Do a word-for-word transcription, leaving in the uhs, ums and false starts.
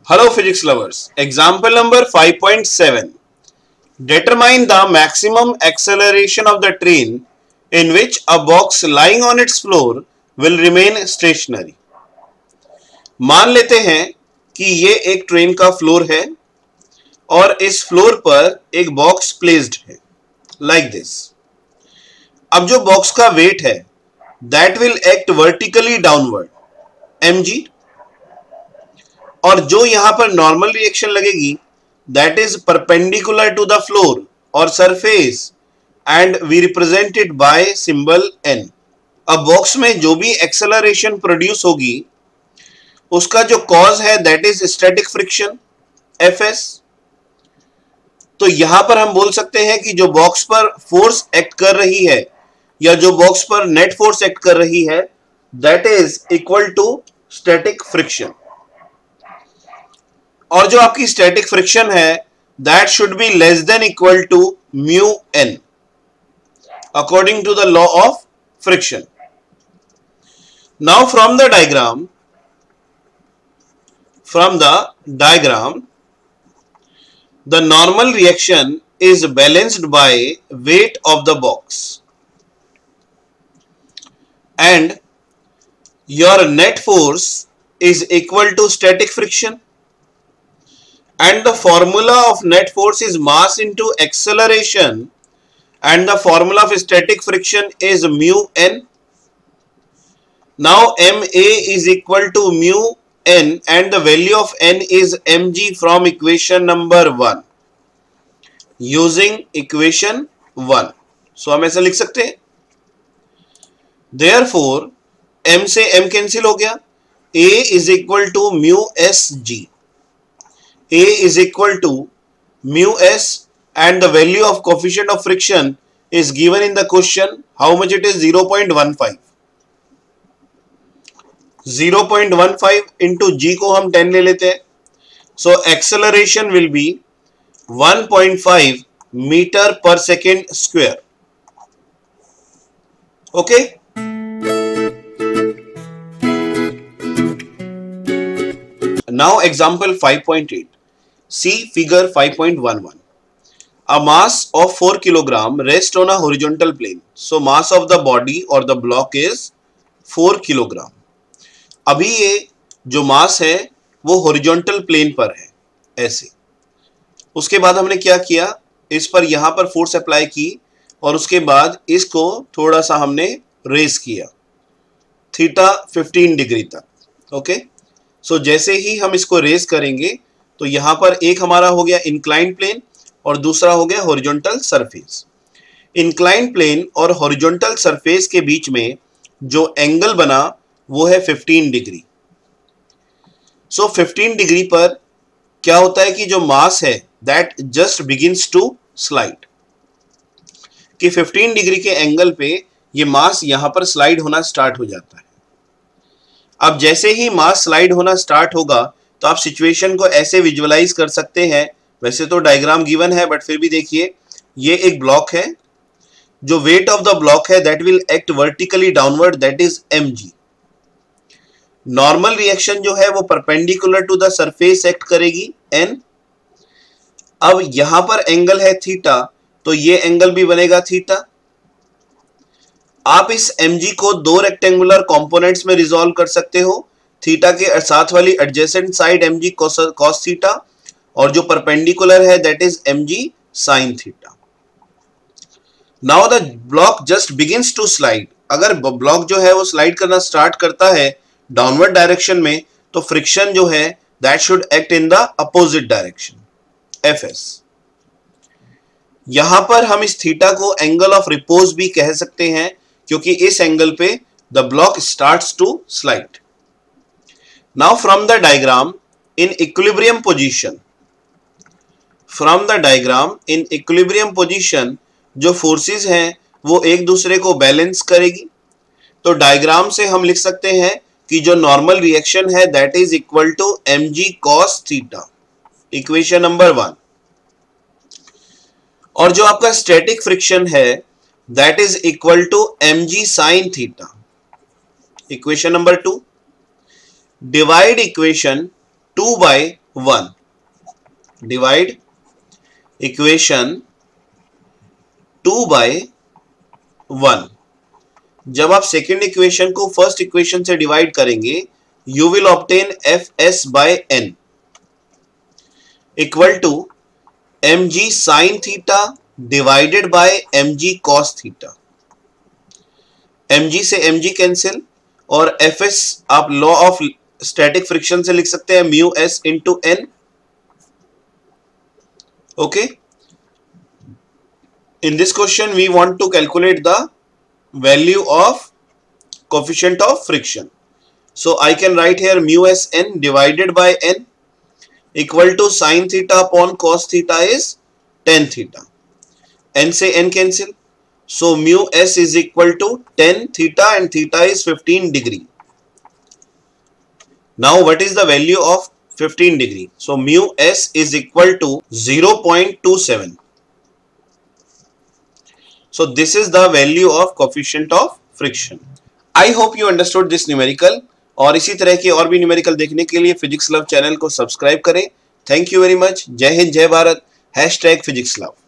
Hello physics lovers. Example number five point seven. Determine the maximum acceleration of the train in which a box lying on its floor will remain stationary. मान लेते हैं कि ये एक train का floor है और इस फ्लोर पर एक बॉक्स प्लेस्ड है लाइक like दिस. अब जो बॉक्स का वेट है that will act vertically downward mg, और जो यहां पर नॉर्मल रिएक्शन लगेगी that is perpendicular to the floor और surface and we represent it by symbol n. अब बॉक्स में जो भी एक्सेलरेशन प्रोड्यूस होगी उसका जो कॉज है that is static friction Fs. तो यहां पर हम बोल सकते हैं कि जो बॉक्स पर फोर्स एक्ट कर रही है या जो बॉक्स पर नेट फोर्स एक्ट कर रही है that is equal to static friction. और जो आपकी स्टैटिक फ्रिक्शन है that should be less than equal to mu N according to the law of friction. Now from the diagram from the diagram the normal reaction is balanced by weight of the box and your net force is equal to static friction, and the formula of net force is mass into acceleration and the formula of static friction is mu n. Now ma is equal to mu n and the value of n is mg from equation number one using equation one. So हम ऐसा लिख सकते हैं therefore m से m cancel हो गया, a is equal to mu sg, a is equal to mu s and the value of coefficient of friction is given in the question. How much it is? zero point one five. zero point one five into g को हम ten ले लेते हैं. So acceleration will be one point five meter per second square. Okay. Now example five point eight. See figure five point one one. A mass of four kilogram rests on a horizontal plane. So mass of the body or the block is four kilogram. अभी ये जो mass है वो horizontal plane पर है ऐसे. उसके बाद हमने क्या किया, इस पर यहां पर फोर्स अप्लाई की और उसके बाद इसको थोड़ा सा हमने रेस किया थीटा फिफ्टीन डिग्री तक. ओके, सो जैसे ही हम इसको रेस करेंगे तो यहां पर एक हमारा हो गया इंक्लाइंड प्लेन और दूसरा हो गया हॉरिजॉन्टल सरफेस. इंक्लाइंड प्लेन और हॉरिजॉन्टल सरफेस के बीच में जो एंगल बना वो है fifteen degree. So fifteen degree पर क्या होता है कि जो मास है that just begins to slide, कि फिफ्टीन डिग्री के एंगल पे ये मास यहां पर स्लाइड होना स्टार्ट हो जाता है. अब जैसे ही मास स्लाइड होना स्टार्ट होगा तो आप सिचुएशन को ऐसे विजुअलाइज कर सकते हैं. वैसे तो डायग्राम गिवन है बट फिर भी देखिए, ये एक ब्लॉक है, जो वेट ऑफ द ब्लॉक है that will act vertically downward that is mg. Normal reaction जो है वो perpendicular to the surface act करेगी n. अब यहां पर एंगल है थीटा तो ये एंगल भी बनेगा थीटा. आप इस mg को दो रेक्टेंगुलर कंपोनेंट्स में रिजॉल्व कर सकते हो. थीटा के साथ वाली adjacent side mg cos theta और जो परपेंडिकुलर है that is mg sin theta. Now the block just begins to slide. अगर ब्लॉक जो है वो स्लाइड करना स्टार्ट करता है डाउनवर्ड डायरेक्शन में तो फ्रिक्शन जो है that should act in the opposite direction Fs. यहां पर हम इस थीटा को एंगल ऑफ रिपोज भी कह सकते हैं क्योंकि इस एंगल पे the block starts to slide. Now from the diagram in equilibrium position, from the diagram in equilibrium position जो फोर्सेस हैं वो एक दूसरे को बैलेंस करेगी. तो डायग्राम से हम लिख सकते हैं कि जो नॉर्मल रिएक्शन है that is equal to mg cos theta, equation number one. और जो आपका स्टैटिक फ्रिक्शन है that is equal to mg sin theta, equation number two. Divide equation two by one, divide equation two by one. जब आप second equation को first equation से divide करेंगे, you will obtain F S by N equal to M G sine theta divided by M ji cos theta. mg से mg cancel और fs आप law of static friction से लिख सकते हैं mu s into N. Okay, in this question we want to calculate the value of coefficient of friction, so I can write here mu s n divided by n equal to sin theta upon cos theta is tan theta, n से n cancel, so mu s is equal to tan theta and theta is fifteen degree. Now what is the value of fifteen degree? So mu s is equal to zero point two seven. So this is the value of coefficient of friction. I hope you understood this numerical. और इसी तरह के और भी numerical देखने के लिए physics love channel को सब्सक्राइब करें। Thank you very much. जय हिंद, जय भारत। Hashtag physics love.